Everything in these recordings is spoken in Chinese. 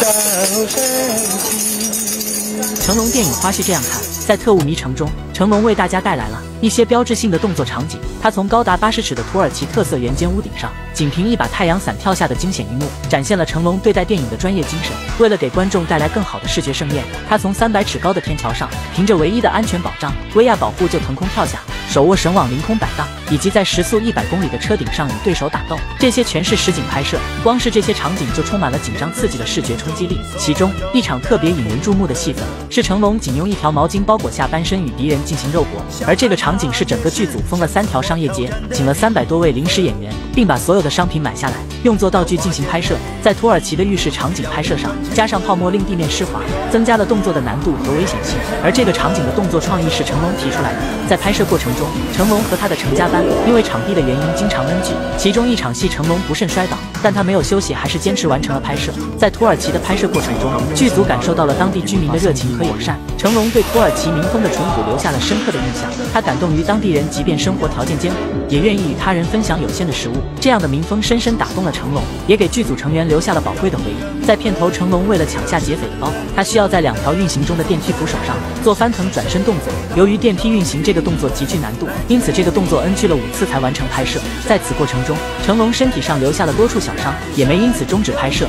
成龙电影花絮这样看，在《特务迷城》中，成龙为大家带来了一些标志性的动作场景。他从高达80尺的土耳其特色圆尖屋顶上，仅凭一把太阳伞跳下的惊险一幕，展现了成龙对待电影的专业精神。为了给观众带来更好的视觉盛宴，他从300尺高的天桥上，凭着唯一的安全保障威亚保护就腾空跳下，手握绳网凌空摆荡，以及在时速100公里的车顶上与对手打斗，这些全是实景拍摄。光是这些场景就充满了紧张刺激的视觉冲击力。其中一场特别引人注目的戏份，是成龙仅用一条毛巾包裹下半身与敌人进行肉搏，而这个场景是整个剧组封了3条商业街，请了300多位临时演员，并把所有的商品买下来，用作道具进行拍摄。在土耳其的浴室场景拍摄上，加上泡沫令地面湿滑，增加了动作的难度和危险性。而这个场景的动作创意是成龙提出来的。在拍摄过程中，成龙和他的成家班因为场地的原因经常闷剧，其中一场戏成龙不慎摔倒，但他没有休息，还是坚持完成了拍摄。在土耳其的拍摄过程中，剧组感受到了当地居民的热情和友善，成龙对土耳其民风的淳朴留下了深刻的印象。他感动于当地人即便生活条件艰苦，也愿意与他人分享有限的食物，这样的民风深深打动了成龙，也给剧组成员留下了宝贵的回忆。在片头，成龙为了抢下劫匪的包，他需要在2条运行中的电梯扶手上做翻腾转身动作。由于电梯运行这个动作极具难度，因此这个动作 NG 了5次才完成拍摄。在此过程中，成龙身体上留下了多处小伤，也没因此终止拍摄。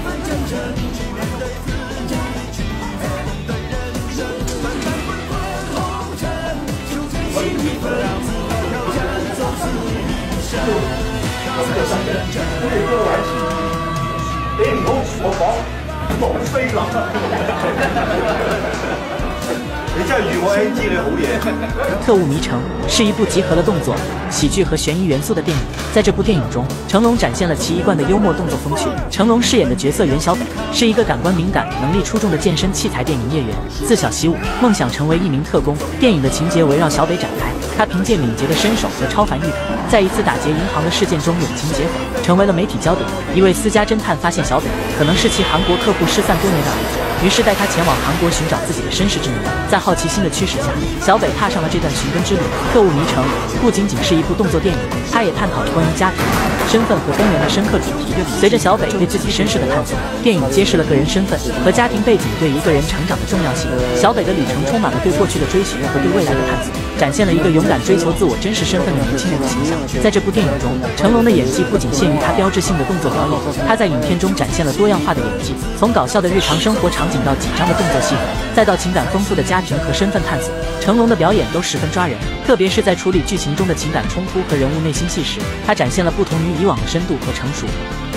特务迷城是一部集合了动作、喜剧和悬疑元素的电影。在这部电影中，成龙展现了其一贯的幽默动作风趣。成龙饰演的角色袁小北是一个感官敏感、能力出众的健身器材店营业员，自小习武，梦想成为一名特工。电影的情节围绕小北展开，他凭借敏捷的身手和超凡预感，在一次打劫银行的事件中永擒劫匪，成为了媒体焦点。一位私家侦探发现小北可能是其韩国客户失散多年的儿子，于是带他前往韩国寻找自己的身世之谜。在好奇心的驱使下，小北踏上了这段寻根之旅。特务迷城不仅仅是一部动作电影，它也探讨了关于家庭、身份和根源的深刻主题。随着小北对自己身世的探索，电影揭示了个人身份和家庭背景对一个人成长的重要性。小北的旅程充满了对过去的追寻和对未来的探索，展现了一个勇敢追求自我真实身份的年轻人的形象。在这部电影中，成龙的演技不仅限于他标志性的动作表演，他在影片中展现了多样化的演技，从搞笑的日常生活场景到紧张的动作戏份，再到情感丰富的家庭和身份探索，成龙的表演都十分抓人。特别是在处理剧情中的情感冲突和人物内心戏时，他展现了不同于以往的深度和成熟。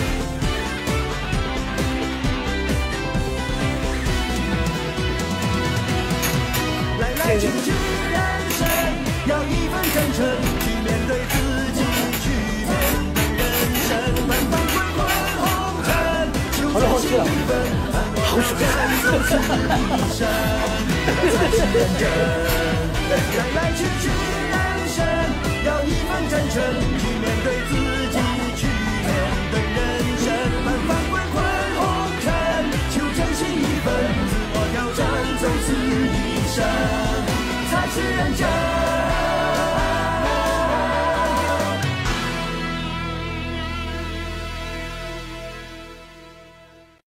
来去去人生，要一份真诚去面对自己，去面对人生，漫漫滚滚红尘，就珍惜一份好水。来去去人生，要一份真诚去面对自己，去面对人生，漫漫滚滚红尘，就珍惜一份自我挑战，走此一生。才是人生。